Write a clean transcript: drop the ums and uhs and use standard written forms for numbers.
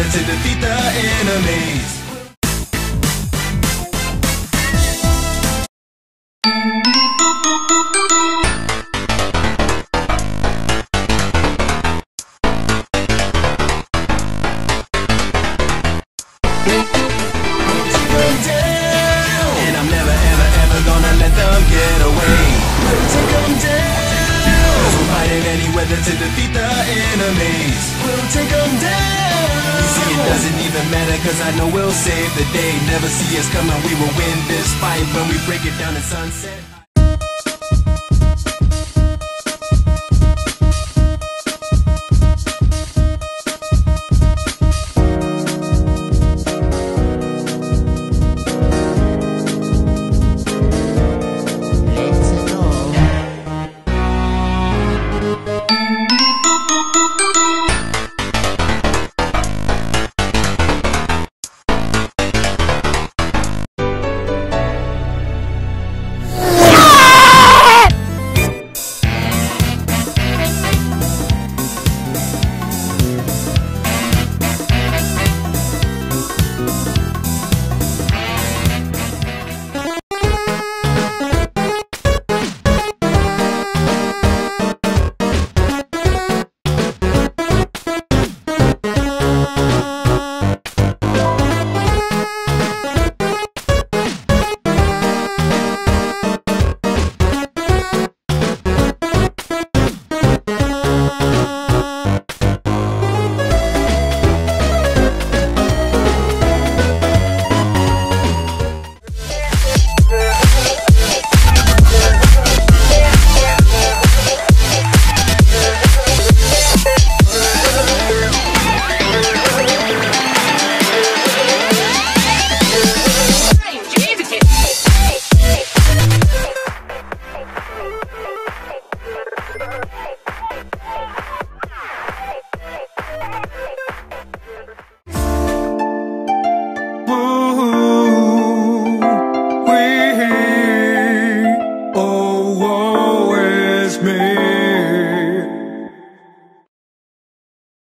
to defeat the enemies. And I'm never ever ever gonna let them get away. We'll take them down. 'Cause we're fighting any weather to defeat the enemies. We'll take them down. See, it doesn't even matter, 'cause I know we'll save the day. Never see us coming, we will win this fight when we break it down at sunset.